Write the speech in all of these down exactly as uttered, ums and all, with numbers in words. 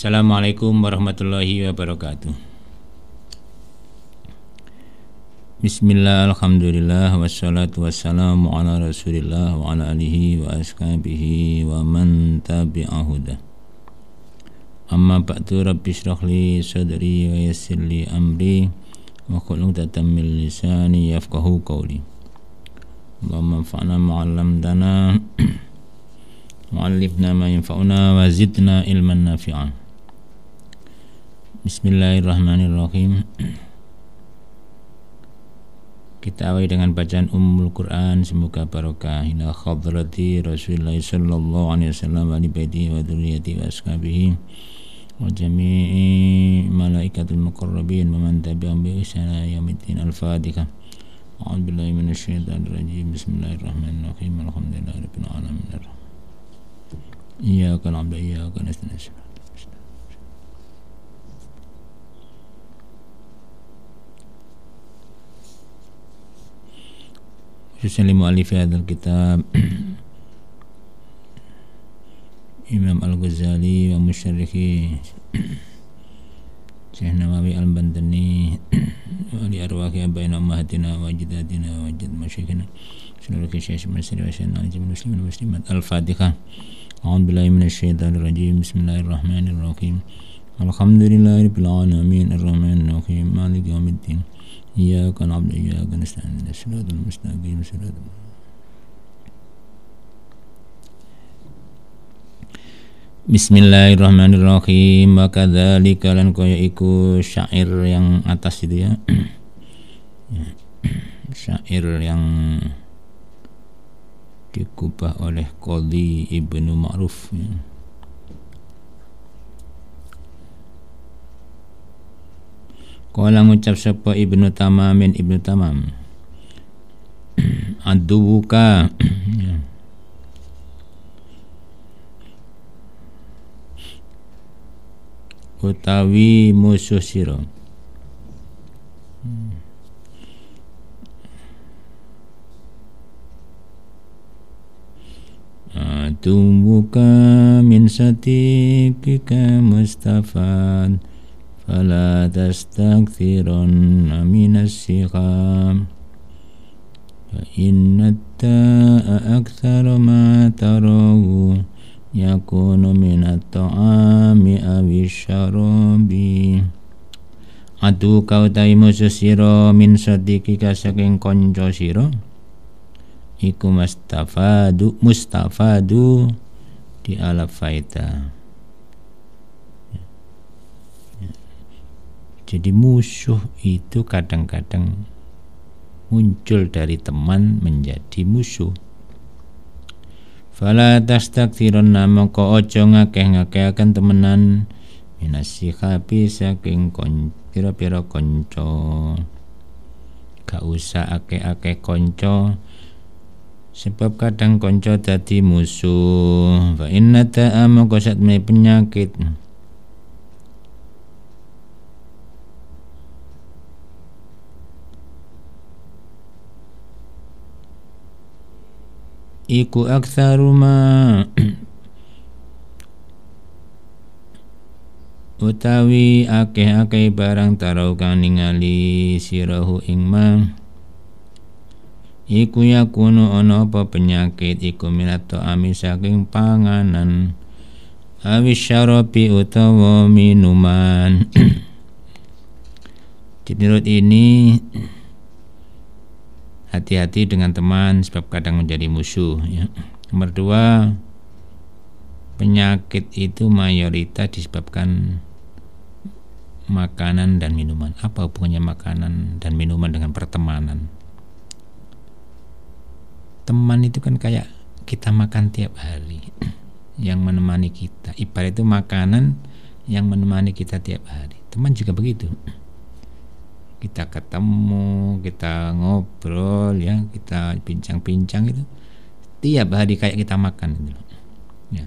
Assalamualaikum warahmatullahi wabarakatuh. Bismillah, alhamdulillah, wassalatu wassalamu ala rasulillah wa ala alihi wa ashabihi wa man tabi'ahuda. Amma ba'du, rabbi syrahli sadri wa yassirli amri wa qul uqdatam min lisani yafqahu qawli. Allahumma anfa'na ma'allamtana wa'allimna ma yanfa'una wa zidna ilman nafi'an. Bismillahirrahmanirrahim. Kita awali dengan bacaan Ummul Quran, semoga barokah ila hadrati Rasulullah sallallahu alaihi wasallam wa li baiti wa dzurriyyati wa ashabihi wa jami'i malaikatul muqarrabin wa man tabi'ahum bi ihsan ila yaumiddin. Al-Fatihah. A'udzu billahi minasyaitonir rajim. Bismillahirrahmanirrahim. Alhamdulillahirabbil alamin. Iyyaka na'budu wa iyyaka nasta'in. Khususnya mu'allif hadzal kitab Imam Al-Ghazali wa musyarrihi Syekh Nawawi Al-Bantani wa li arwahi abaina ummahatina wa ajdadina wa ajd masyayikhina seluruh Syekh Masri wa syekh muslimin wa muslimat. Al-Fatihah. A'udzu billahi minasyaitonir rajim. Bismillahirrahmanirrahim. Alhamdulillahirabbil alamin arrahmanir rahim maliki yaumiddin. Iyyaka na'budu wa iyyaka nasta'in. Shiratal mustaqim shiratal. Bismillahirrahmanirrahim. Wa kadzalika lan kaya iku syair yang atas itu ya. Syair yang dikubah oleh Qadhi Ibnu Ma'ruf ya. Kala ngucap sapa Ibnu Tamamin Ibnu Tamam aduka ya. Utawi musuh sira aduka min satikika mustafan fala tastakthirun minas siqam fa inna ta'a aktsaru ma tarahu yakunu minat ta'ami awish syarabi. Adu kau ta'i musuh sira min sadikika saking konco sira iku mustafadu mustafadu di alaf faida. Jadi musuh itu kadang-kadang muncul dari teman menjadi musuh. Fala tastakthirunna maka aja ngakeh-ngakehaken temenan minasihabi saking kon pira-pira kanca. Gak usah akeh-akeh kanca sebab kadang kanca dadi musuh. Fa inna ta'a maka satme penyakit iku aktsaru ma utawi akeh-akeh barang tarau kang ningali sirahu ing ma iku yakunu ana apa penyakit iku minat ta'ami saking panganan awis syarabi utawa minuman. Menurut ini hati-hati dengan teman sebab kadang menjadi musuh ya. Nomor dua, penyakit itu mayoritas disebabkan makanan dan minuman. Apa hubungannya makanan dan minuman dengan pertemanan? Teman itu kan kayak kita makan tiap hari yang menemani kita. Ibarat itu makanan yang menemani kita tiap hari. Teman juga begitu. Kita ketemu, kita ngobrol ya, kita bincang-bincang itu tiap hari kayak kita makan gitu. Ya.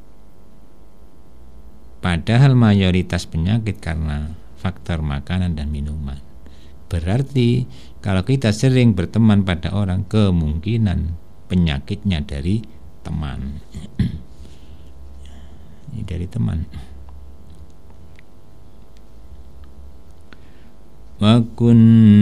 Padahal mayoritas penyakit karena faktor makanan dan minuman. Berarti kalau kita sering berteman pada orang, kemungkinan penyakitnya dari teman. Ini dari teman. wa kun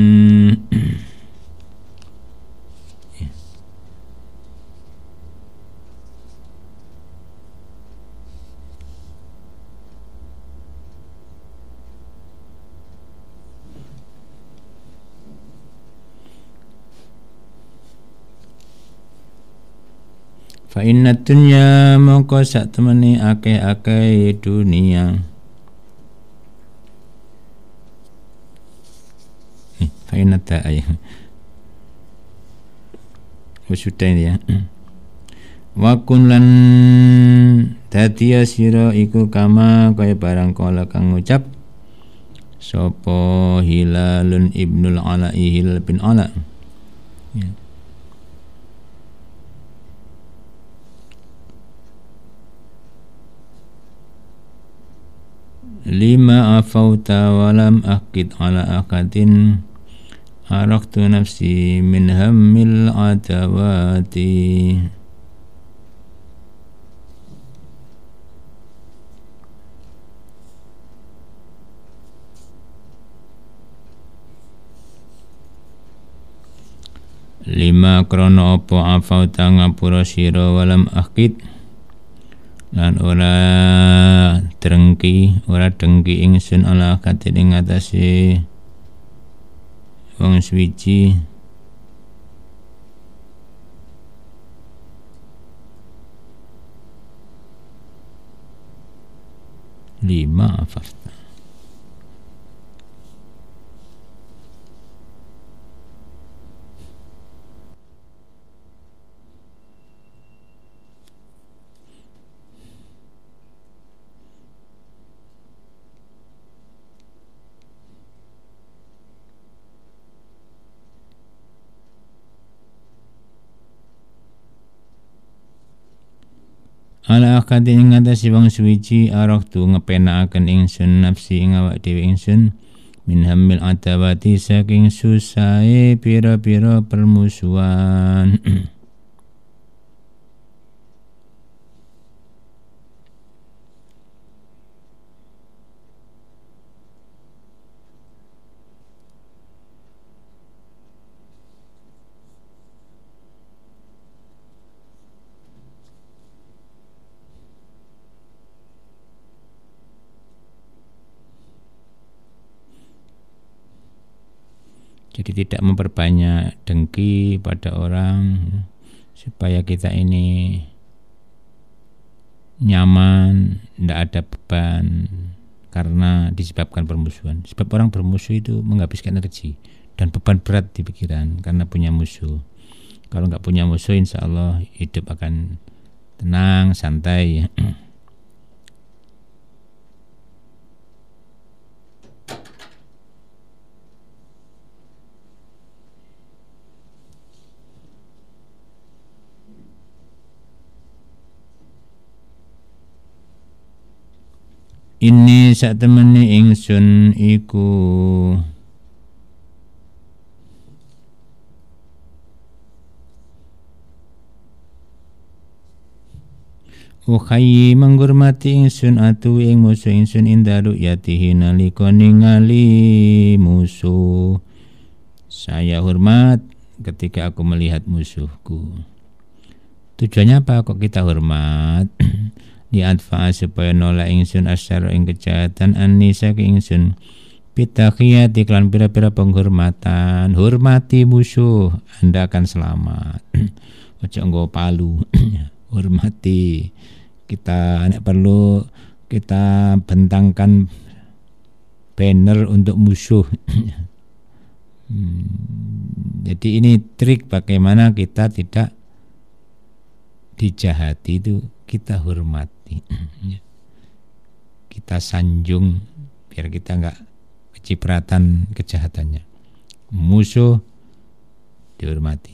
fa inna dunya mongko sak temene akeh-akeh dunia. Fa inna ta'ay wasudain ya. Wa kun lan dadi sira iku kama kaya barang kala kang ngucap sapa Hilalun ibnul Ala Hilal bin Ala ya. Lima afauta walam akid ala akadin araktu nafsi min hammil adawati. Lima krono opo afauta ngapura sira walam akid lan ora drengki ora dengki ingsun ala katin ing atase wong suwiji lima afafta ala akadi ing ngatasi wong suwiji arok tu ngepenakaken ingsun nafsi ing awak dhewe ingsun min hamil adawati saking susahe pira-pira permusuhan. Jadi tidak memperbanyak dengki pada orang supaya kita ini nyaman, tidak ada beban karena disebabkan permusuhan. Sebab orang bermusuh itu menghabiskan energi dan beban berat di pikiran karena punya musuh. Kalau nggak punya musuh, insya Allah hidup akan tenang, santai. Ini sak temene ingsun iku ukhayi menghormati ingsun atu ing musuh ingsun indaru yatihi nalika ningali musuh. Saya hormat ketika aku melihat musuhku. Tujuannya apa kok kita hormat? Diadfa supaya nolak ingsun asyara ing kejahatan anisa ke ingsun bitakhiyat iklan pira-pira penghormatan. Hormati musuh, Anda akan selamat. Ojo nggo palu. Hormati. Kita nek perlu kita bentangkan banner untuk musuh. hmm, jadi ini trik bagaimana kita tidak dijahati, itu kita hormati. Kita sanjung biar kita enggak kecipratan kejahatannya. Musuh dihormati.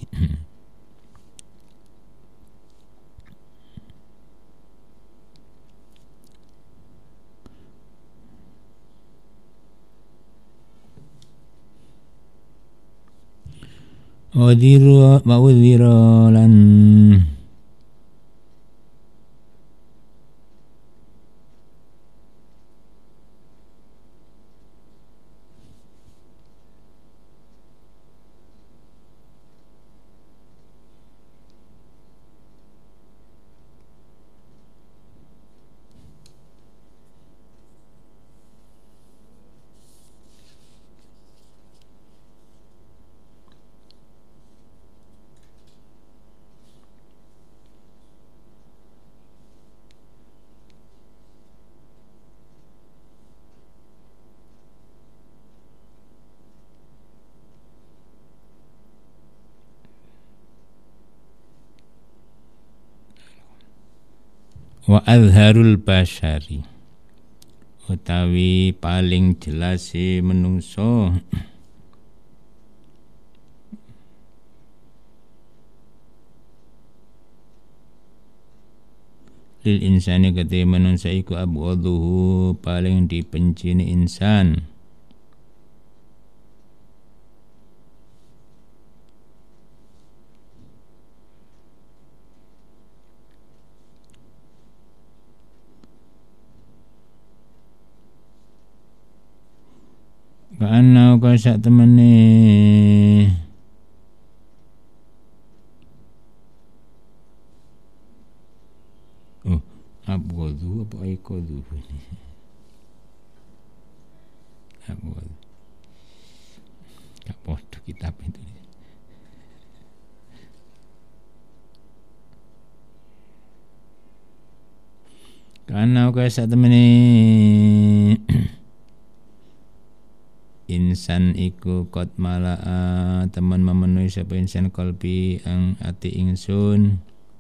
Wadhiru wa udhiru lan Wa azharul basyari utawi paling jelas si menungso lil insani kete menungso iku abghaduhu paling dibenci ni insan. Ka'anna ka sak temene oh abghadu apa aikadu abghadu gak podo kitab itu. Ka'anna ka sak temene insan iku kot malaa teman memenuhi sapa insan kalbi ang ati ingsun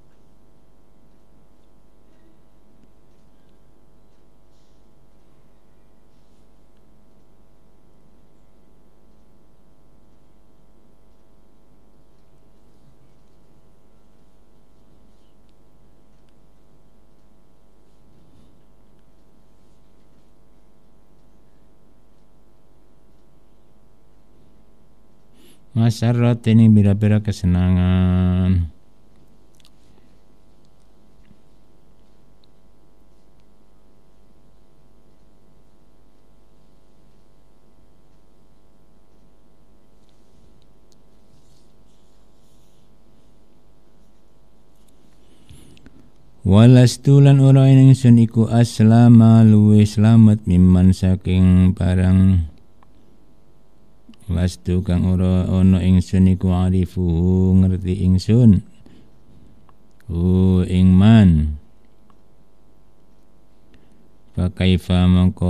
masarrat ini bira-bira kesenangan. Walastulan ora ingsun iku aslama luwe slamet mimman saking barang wastu kang ora ana ingsun iku arifu ngerti ingsun hu ing man fa kaifa mangko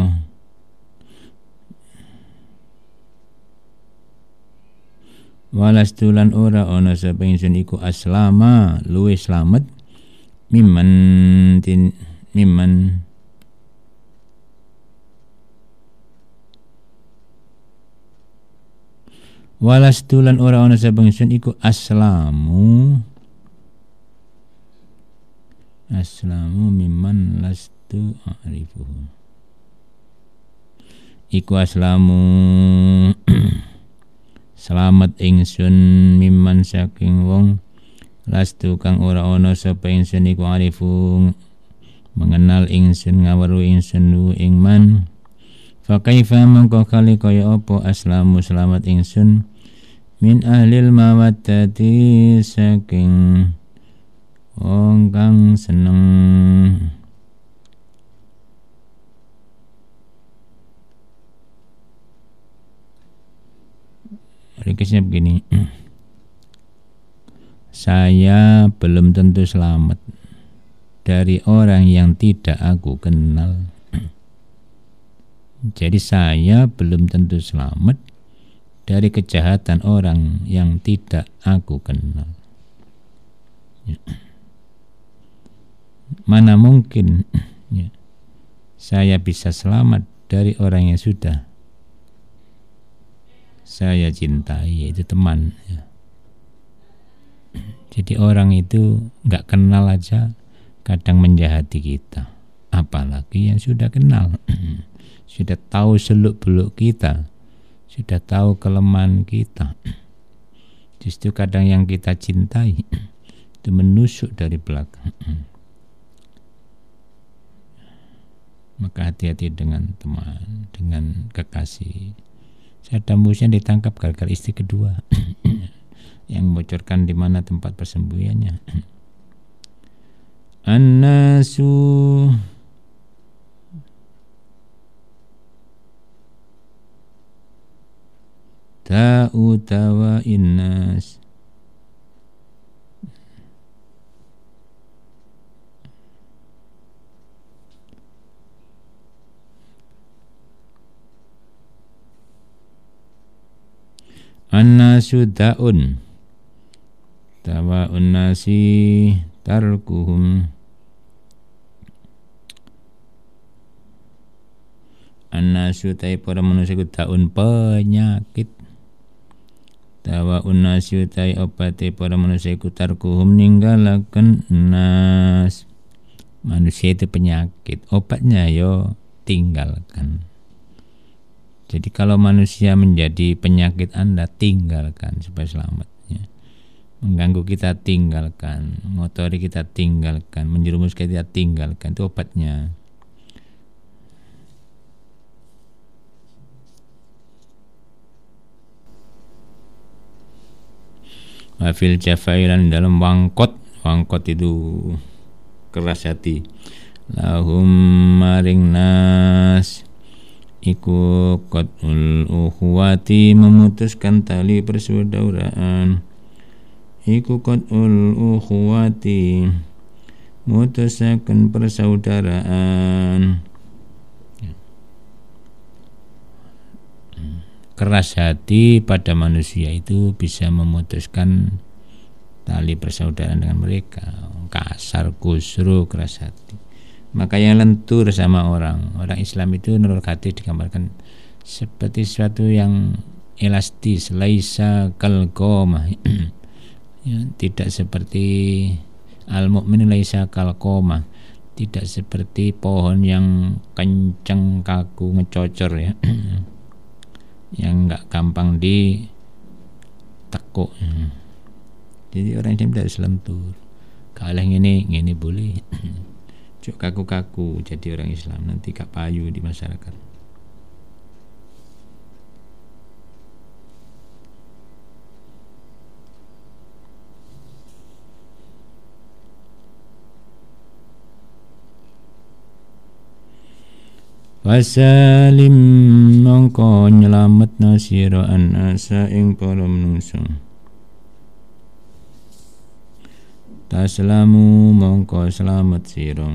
walastulan ora ana sapa ingsun iku aslama luwe slamet mimman tin mimman walastulan ora ana sapa ingsun iku aslamu aslamu mimman lastu arifuhu iku aslamu selamat ingsun mimman saking wong lastu kang ora ana sapa ingsun iku arifu mengenal ingsun ngaweruh ingsun ing man. Fa kaifa mangko kali kaya apa aslamu selamat ingsun min ahlil mawaddati saking wong kang seneng rikesnya begini. Saya belum tentu selamat dari orang yang tidak aku kenal. Jadi saya belum tentu selamat dari kejahatan orang yang tidak aku kenal. Ya. Mana mungkin ya, saya bisa selamat dari orang yang sudah saya cintai, yaitu teman. Ya. Jadi orang itu nggak kenal aja kadang menjahati kita, apalagi yang sudah kenal. Sudah tahu seluk-beluk kita, sudah tahu kelemahan kita. Justru kadang yang kita cintai itu menusuk dari belakang. Maka hati-hati dengan teman, dengan kekasih. Saddam Hussein ditangkap gara-gara istri kedua yang membocorkan di mana tempat persembunyiannya. An-nasu ta'u tawa innas An-nasu da'un tawa unnasi tarkuhum Annasu tai para manusia ku daun penyakit. Dawa unasu tai obate para manusia ku tarkuhum ninggalaken nas. Manusia itu penyakit, obatnya yo tinggalkan. Jadi kalau manusia menjadi penyakit Anda, tinggalkan supaya selamat ya. Mengganggu kita tinggalkan, motori kita tinggalkan, menjerumuskan kita tinggalkan, itu obatnya. Wafil jafailan dalam wangkot, wangkot itu keras hati. Lahum maring nas iku qatul ukhuwati memutuskan tali persaudaraan. Iku qatul ukhuwati mutusaken persaudaraan. Keras hati pada manusia itu bisa memutuskan tali persaudaraan dengan mereka. Kasar, kusru, keras hati. Maka yang lentur sama orang, orang Islam itu nurul hati digambarkan seperti sesuatu yang elastis, laisa kal qomah. Ya, tidak seperti al-mu'min laisa kal qomah, tidak seperti pohon yang kenceng, kaku, ngecocor ya. Yang enggak gampang ditekuk. Jadi orang Islam tidak selentur. Kalah ini ini boleh. Cuk kaku-kaku jadi orang Islam nanti gak payu di masyarakat. Wasalim mongko nyelametna sira anasa ing para manungsa. Taslamu mongko selamat sira.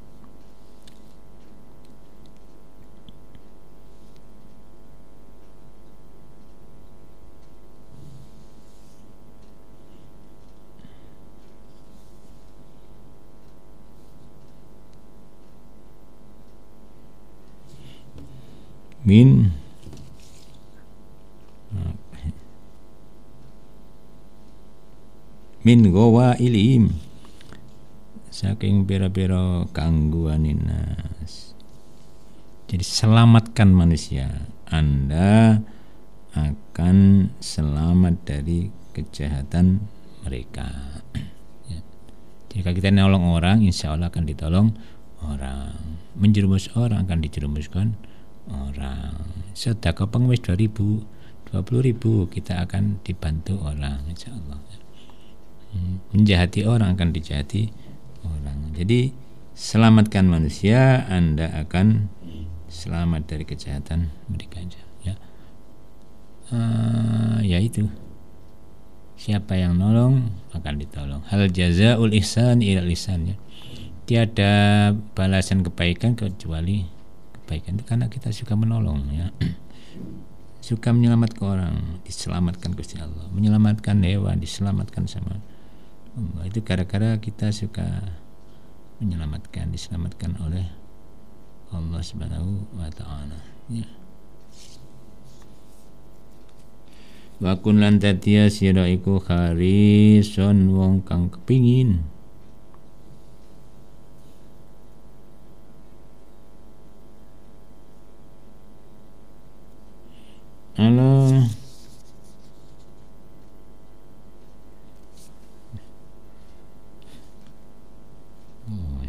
Min min gowa ilim saking pira-pira gangguanin nas. Jadi selamatkan manusia, Anda akan selamat dari kejahatan mereka ya. Jika kita nolong orang, insya Allah akan ditolong orang. Menjerumus orang akan dijerumuskan orang. Sedekah pengemis dua ribu, dua puluh ribu kita akan dibantu orang insya Allah. Menjahati orang akan dijahati orang. Jadi selamatkan manusia, Anda akan selamat dari kejahatan mereka ya. Uh, ya itu. Siapa yang nolong akan ditolong. Hal jazaul ihsan ilal ihsan ya. Tiada balasan kebaikan kecuali kebaikan, itu karena kita suka menolong ya. Suka menyelamatkan orang, diselamatkan Gusti Allah. Menyelamatkan hewan, diselamatkan sama Allah. Itu gara-gara kita suka menyelamatkan, diselamatkan oleh Allah Subhanahu wa taala ya. Wa kun lan tatiya sira iku kharison wong kang kepingin ala oh.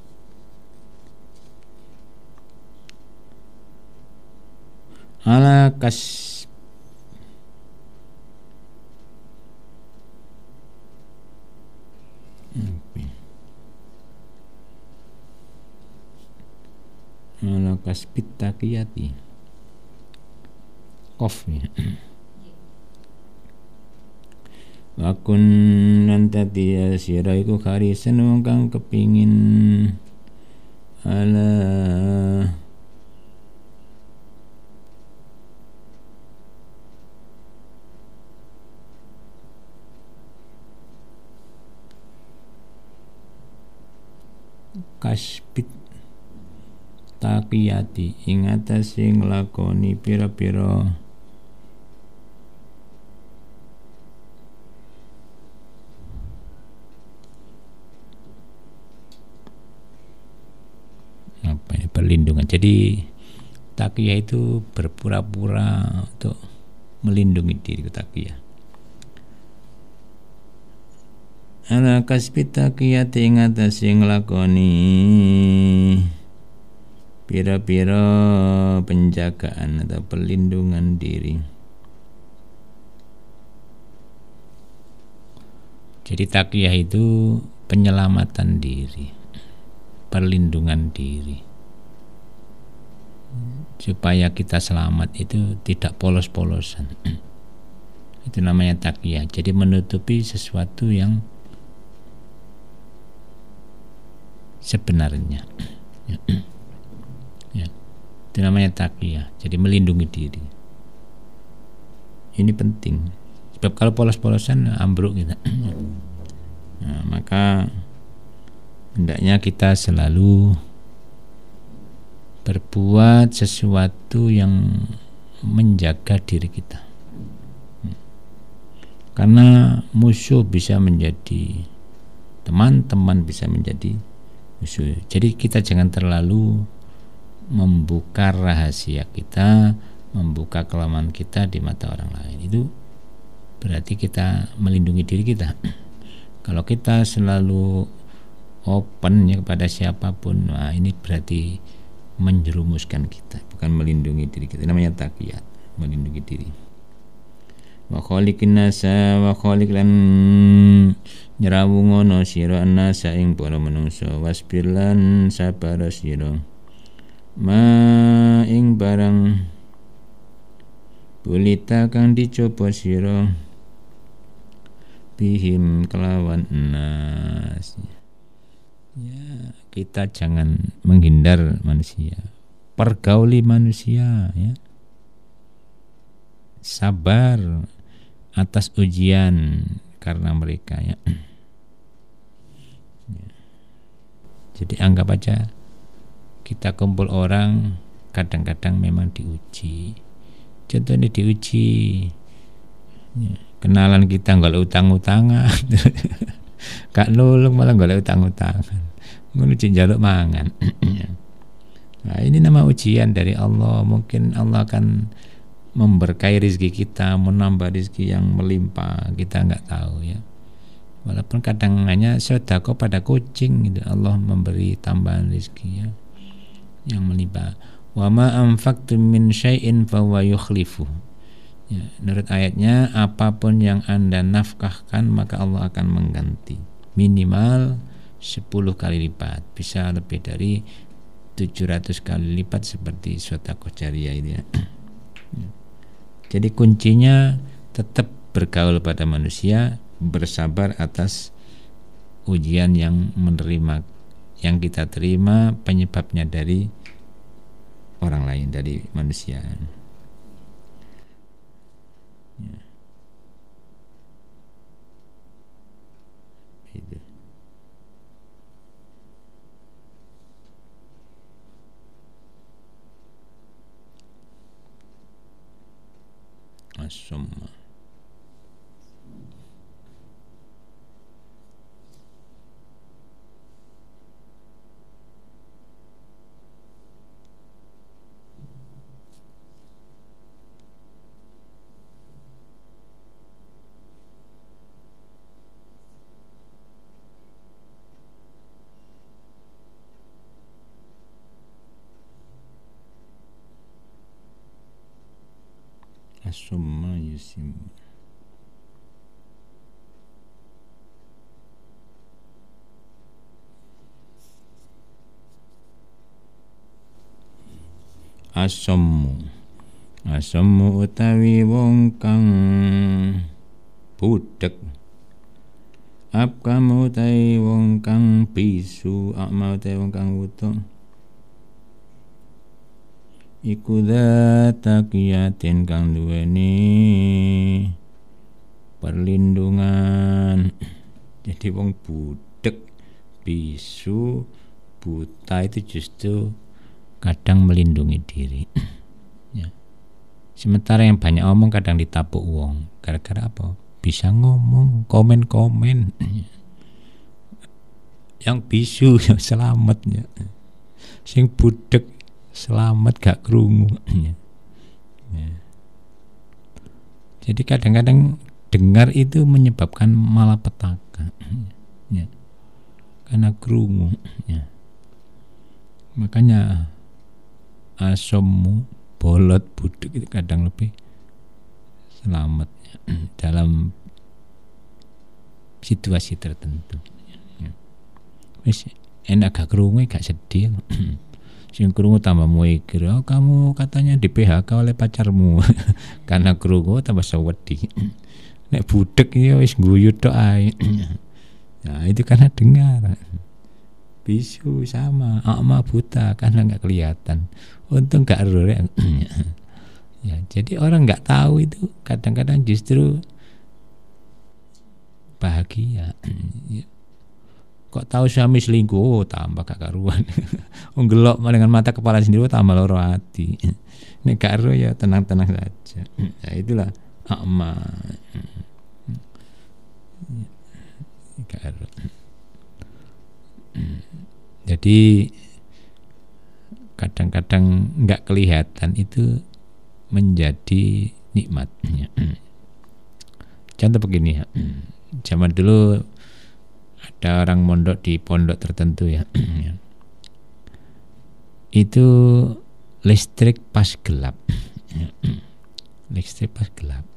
ala kas ala kasbit taqiyati Kof ya. Wa kun lan tatiya sira iku kharisan wong kang kepingin ala kasbit taqiyati ing atase nglakoni pira-pira apa ini perlindungan. Jadi taqiyah itu berpura-pura untuk melindungi diri. Taqiyah ala kasbi taqiyati ing atase nglakoni pira-pira penjagaan atau perlindungan diri. Jadi taqiyah itu penyelamatan diri, perlindungan diri, supaya kita selamat itu tidak polos-polosan. Itu namanya taqiyah. Jadi menutupi sesuatu yang sebenarnya. Ya, itu namanya taqiyah. Jadi melindungi diri. Ini penting. Sebab kalau polos-polosan ambruk kita. Nah, maka hendaknya kita selalu berbuat sesuatu yang menjaga diri kita. Karena musuh bisa menjadi teman, teman bisa menjadi musuh. Jadi kita jangan terlalu membuka rahasia kita, membuka kelemahan kita di mata orang lain. Itu berarti kita melindungi diri kita. Kalau kita selalu open ya kepada siapapun, nah ini berarti menjerumuskan kita, bukan melindungi diri kita. Namanya taqiyat, melindungi diri. Wa khaliqin nasa wa khaliq lan nyerawungono sira nasa ing para manungsa, wasbir lan sabar sira ma ing barang bulita kang dicoba sira bihim kelawan nas. Ya, kita jangan menghindar manusia, pergauli manusia, ya. Sabar atas ujian karena mereka, ya. Ya. Jadi anggap aja kita kumpul orang, kadang-kadang memang diuji. Contohnya diuji, ya. Kenalan kita nggak utang-utangan, gak nulung malah nggak utang-utangan, nguji jaluk mangan. Nah, ini nama ujian dari Allah. Mungkin Allah akan memberkahi rezeki kita, menambah rezeki yang melimpah, kita nggak tahu, ya. Walaupun kadang hanya sedekah pada kucing gitu, Allah memberi tambahan rezeki, ya, yang melimpah. Wa ma anfaqtum min syai'in fa huwa yukhlifu. Ya, menurut ayatnya, apapun yang Anda nafkahkan maka Allah akan mengganti minimal sepuluh kali lipat, bisa lebih dari tujuh ratus kali lipat seperti sedekah jariyah ini, ya. Jadi kuncinya tetap bergaul pada manusia, bersabar atas ujian yang menerima, yang kita terima penyebabnya dari orang lain, dari manusia. Ya. Itu. As-summa. As-summa yusim. As-summu. As-summu utawi wong kang budhek. Abkamu utawi wong kang bisu, akma utawi wong kang wuta. Iku dzataqiyatin kang duweni perlindungan. Jadi wong budek, bisu, buta itu justru kadang melindungi diri. Ya. Sementara yang banyak ngomong kadang ditapuk wong. Gara-gara apa? Bisa ngomong, komen-komen. Yang bisu ya selamat ya. Sing budek selamat gak krungu. Ya. Jadi kadang-kadang dengar itu menyebabkan malapetaka. Ya. Karena krungu. Ya. Makanya asommu, bolot, budek itu kadang lebih selamat ya. Dalam situasi tertentu. Wis enak gak krungu gak sedih. Sing krungu tambah mikir, oh, kamu katanya di P H K oleh pacarmu. Karena krungu tambah sewedi. Nek budek ya wis guyu tok ae. Nah, itu karena dengar. Bisu sama, akma buta karena nggak kelihatan. Untung nggak rore. Ya, jadi orang nggak tahu itu kadang-kadang justru bahagia. Ya. Kok tahu suami selingkuh, oh, tambah gak karuan. Nggelok dengan mata kepala sendiri, oh, tambah loro hati. Ini gak ero ya tenang-tenang saja. Ya itulah akma. Gak ero. Jadi kadang-kadang nggak kelihatan itu menjadi nikmatnya. Contoh begini ya, zaman dulu ada orang mondok di pondok tertentu ya, itu listrik pas gelap, listrik pas gelap.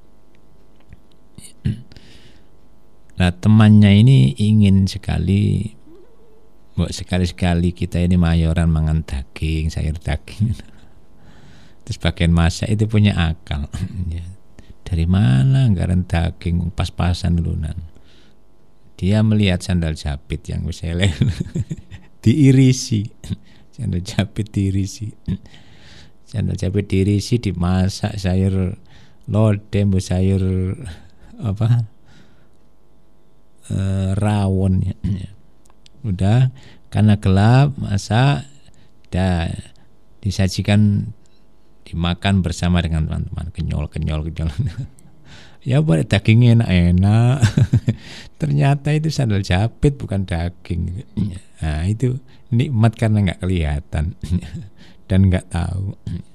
Nah temannya ini ingin sekali, buat sekali-sekali kita ini mayoran mangan daging, sayur daging. Terus bagian masak itu punya akal. Dari mana anggaran daging pas-pasan lunan? Dia melihat sandal jepit yang misalnya diirisi, sandal jepit diirisi, sandal jepit diirisi dimasak sayur lodeh, sayur apa, e, rawon ya. Udah karena gelap masak, dah disajikan dimakan bersama dengan teman-teman, kenyol kenyol kenyol. Ya boleh dagingnya enak-enak. Ternyata itu sandal jepit bukan daging. Nah itu nikmat karena nggak kelihatan dan nggak tahu.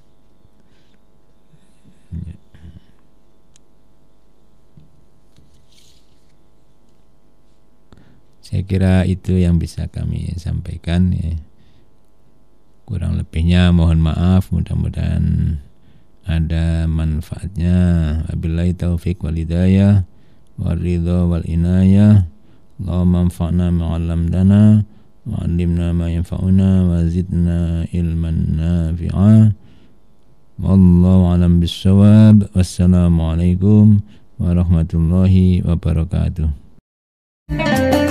Saya kira itu yang bisa kami sampaikan ya. Kurang lebihnya mohon maaf, mudah-mudahan ada manfaatnya. Wabillahi taufiq wal hidayah waridha wal inayah. Allahumma anfa'na ma 'allamtana wa 'allimna ma yanfa'una wa zidna ilman nafi'a. Wallahu a'lam bis-shawab. Wassalamu alaikum warahmatullahi wabarakatuh.